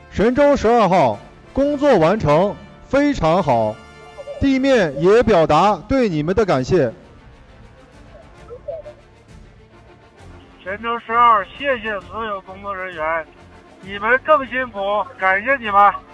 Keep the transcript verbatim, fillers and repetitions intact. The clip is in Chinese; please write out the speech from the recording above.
神舟十二号工作完成，非常好，地面也表达对你们的感谢。 神舟十二，谢谢所有工作人员，你们更辛苦，感谢你们。